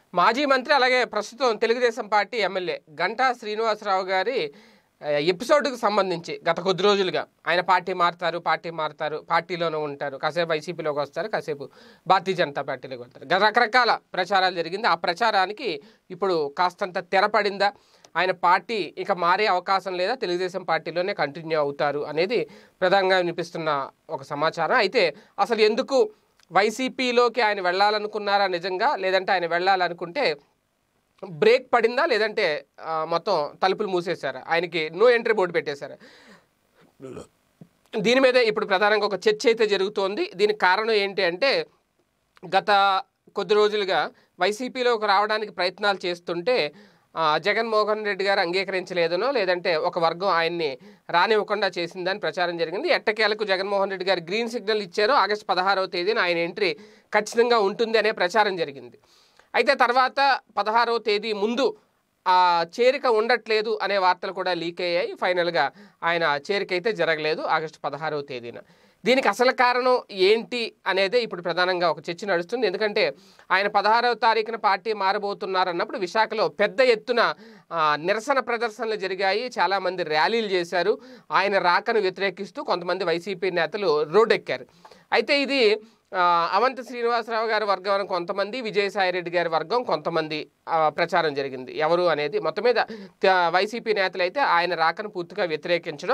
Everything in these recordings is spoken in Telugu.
మాజీ మంత్రి అలాగే ప్రస్తుతం తెలుగుదేశం పార్టీ ఎమ్మెల్యే గంటా శ్రీనివాసరావు గారి ఎపిసోడ్కి సంబంధించి గత కొద్ది రోజులుగా ఆయన పార్టీ మారుతారు పార్టీలోనే ఉంటారు, కాసేపు వైసీపీలోకి వస్తారు, కాసేపు భారతీయ జనతా పార్టీలోకి వస్తారు, రకరకాల ప్రచారాలు జరిగింది. ఆ ప్రచారానికి ఇప్పుడు కాస్తంత తెరపడిందా, ఆయన పార్టీ ఇక మారే అవకాశం లేదా, తెలుగుదేశం పార్టీలోనే కంటిన్యూ అవుతారు అనేది ప్రధానంగా వినిపిస్తున్న ఒక సమాచారం. అయితే అసలు ఎందుకు వైసీపీలోకి ఆయన వెళ్ళాలనుకున్నారా నిజంగా, లేదంటే ఆయన వెళ్ళాలనుకుంటే బ్రేక్ పడిందా, లేదంటే మొత్తం తలుపులు మూసేశారా, ఆయనకి నో ఎంట్రీ బోర్డు పెట్టేశారా? దీని మీద ఇప్పుడు ప్రధానంగా ఒక చర్చ అయితే జరుగుతోంది. దీనికి కారణం ఏంటి అంటే గత కొద్ది రోజులుగా వైసీపీలోకి రావడానికి ప్రయత్నాలు చేస్తుంటే జగన్మోహన్ రెడ్డి గారు అంగీకరించలేదనో, లేదంటే ఒక వర్గం ఆయన్ని రానివ్వకుండా చేసిందని ప్రచారం జరిగింది. ఎట్టకేలకు జగన్మోహన్ రెడ్డి గారు గ్రీన్ సిగ్నల్ ఇచ్చారు. ఆగస్టు 16వ తేదీన ఆయన ఎంట్రీ ఖచ్చితంగా ఉంటుంది అనే ప్రచారం జరిగింది. అయితే తర్వాత 16వ తేదీ ముందు చేరిక ఉండట్లేదు అనే వార్తలు కూడా లీక్ అయ్యాయి. ఫైనల్గా ఆయన చేరిక అయితే జరగలేదు ఆగస్టు 16వ తేదీన. దీనికి అసలు కారణం ఏంటి అనేదే ఇప్పుడు ప్రధానంగా ఒక చర్చ నడుస్తుంది. ఎందుకంటే ఆయన 16వ తారీఖున పార్టీ మారబోతున్నారన్నప్పుడు విశాఖలో పెద్ద ఎత్తున నిరసన ప్రదర్శనలు జరిగాయి. చాలామంది ర్యాలీలు చేశారు. ఆయన రాకను వ్యతిరేకిస్తూ కొంతమంది వైసీపీ నేతలు రోడ్డెక్కారు. అయితే ఇది అవంతి శ్రీనివాసరావు గారి వర్గం కొంతమంది, విజయసాయిరెడ్డి గారి వర్గం కొంతమంది ప్రచారం జరిగింది. ఎవరు అనేది మొత్తం మీద వైసీపీ నేతలు అయితే ఆయన రాకను పూర్తిగా వ్యతిరేకించడం,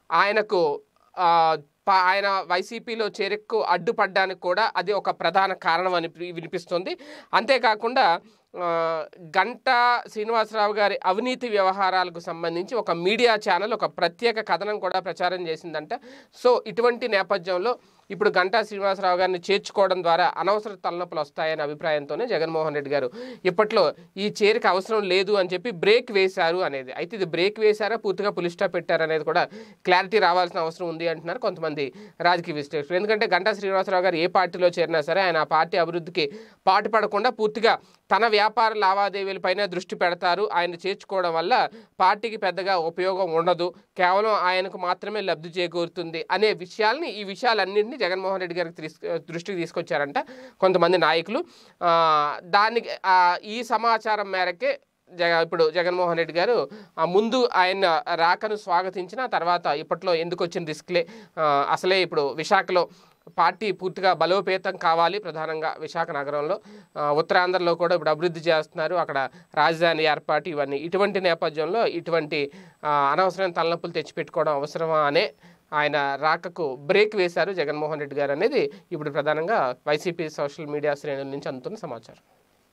ఆయన వైసీపీలో చేరికకు అడ్డుపడ్డానికి కూడా అది ఒక ప్రధాన కారణం అని వినిపిస్తుంది. అంతేకాకుండా గంటా శ్రీనివాసరావు గారి అవినీతి వ్యవహారాలకు సంబంధించి ఒక మీడియా ఛానల్ ఒక ప్రత్యేక కథనం కూడా ప్రచారం చేసిందంట. సో ఇటువంటి నేపథ్యంలో ఇప్పుడు గంటా శ్రీనివాసరావు గారిని చేర్చుకోవడం ద్వారా అనవసర తలనొప్పులు వస్తాయనే అభిప్రాయంతోనే జగన్మోహన్ రెడ్డి గారు ఇప్పట్లో ఈ చేరిక అవసరం లేదు అని చెప్పి బ్రేక్ వేశారు అనేది. అయితే ఇది బ్రేక్ వేశారా, పూర్తిగా పులి స్టాప్ పెట్టారు అనేది కూడా క్లారిటీ రావాల్సిన అవసరం ఉంది అంటున్నారు కొంతమంది రాజకీయ విశ్లేషకులు. ఎందుకంటే గంటా శ్రీనివాసరావు గారు ఏ పార్టీలో చేరినా సరే ఆయన ఆ పార్టీ అభివృద్ధికి పాటుపడకుండా పూర్తిగా తన వ్యాపార లావాదేవీలపైన దృష్టి పెడతారు. ఆయన చేర్చుకోవడం వల్ల పార్టీకి పెద్దగా ఉపయోగం ఉండదు, కేవలం ఆయనకు మాత్రమే లబ్ధి చేకూరుతుంది అనే ఈ విషయాలన్నింటినీ జగన్మోహన్ రెడ్డి గారికి దృష్టికి తీసుకొచ్చారంట కొంతమంది నాయకులు. దానికి ఈ సమాచారం మేరకే ఇప్పుడు జగన్మోహన్ రెడ్డి గారు ముందు ఆయన రాకను స్వాగతించిన తర్వాత ఇప్పట్లో ఎందుకు వచ్చిన రిస్క్లే, అసలే ఇప్పుడు విశాఖలో పార్టీ పూర్తిగా బలోపేతం కావాలి. ప్రధానంగా విశాఖ నగరంలో, ఉత్తరాంధ్రలో కూడా ఇప్పుడు అభివృద్ధి చేస్తున్నారు, అక్కడ రాజధాని ఏర్పాటు, ఇవన్నీ ఇటువంటి నేపథ్యంలో ఇటువంటి అనవసరమైన తలనొప్పులు తెచ్చిపెట్టుకోవడం అవసరమా అనే ఆయన రాకకు బ్రేక్ వేశారు జగన్మోహన్ రెడ్డి గారు అనేది ఇప్పుడు ప్రధానంగా వైసీపీ సోషల్ మీడియా శ్రేణుల నుంచి అందుతున్న సమాచారం.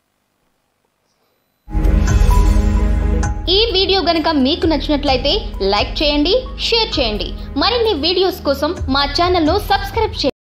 ఈ వీడియో గనుక మీకు నచ్చినట్లయితే లైక్ చేయండి, షేర్ చేయండి. మరిన్ని వీడియోస్ కోసం మా ఛానల్ను సబ్స్క్రైబ్ చేయండి.